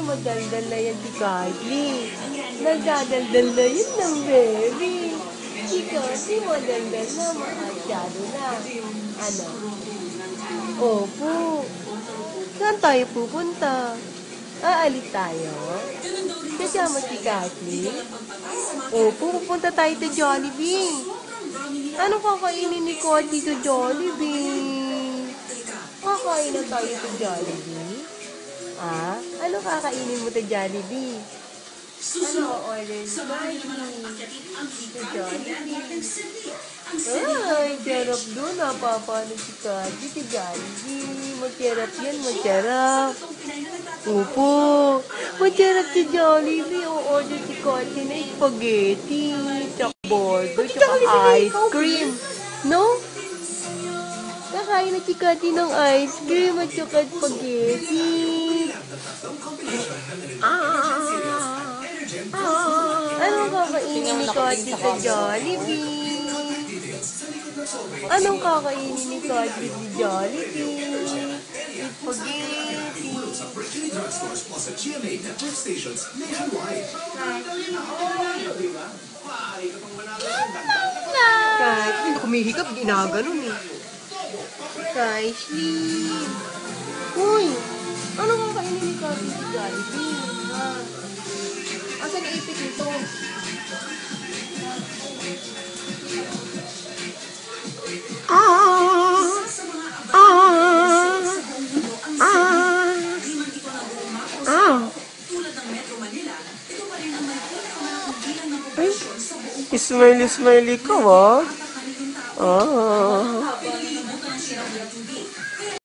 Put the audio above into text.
madaldal na yan si Carly. Nagdadaldal na yun ng baby. Si Carly madaldal na, masyado na. Ano? Opo. Saan tayo pupunta? Aalis tayo? Kasama si Carly? Opo, pupunta tayo sa Jollibee. Anong kakainin ni Carly sa Jollibee? Kakain na tayo sa Jollibee? Ano kakainin mo sa Jollibee? Ano order ni Carly? Sa Jollibee? Ay, sarap doon. Napapano si Carly sa Jollibee. Masarap yan, masarap. Opo, masarap si Jollibee. O-order si Carly na spaghetti, tsaka burger, tsaka ice cream. No? Nakain na si Carly ng ice cream at tsaka spaghetti. Anong kakainin ni Carly sa Jollibee? Anong kakainin ni Carly sa Jollibee? Kahit hindi kumihikap, ginaganon eh. Kaishli. Uy, anong kakainin ni Carly sa Jollibee? Asan ipit nito? Ay, smiley ka ba?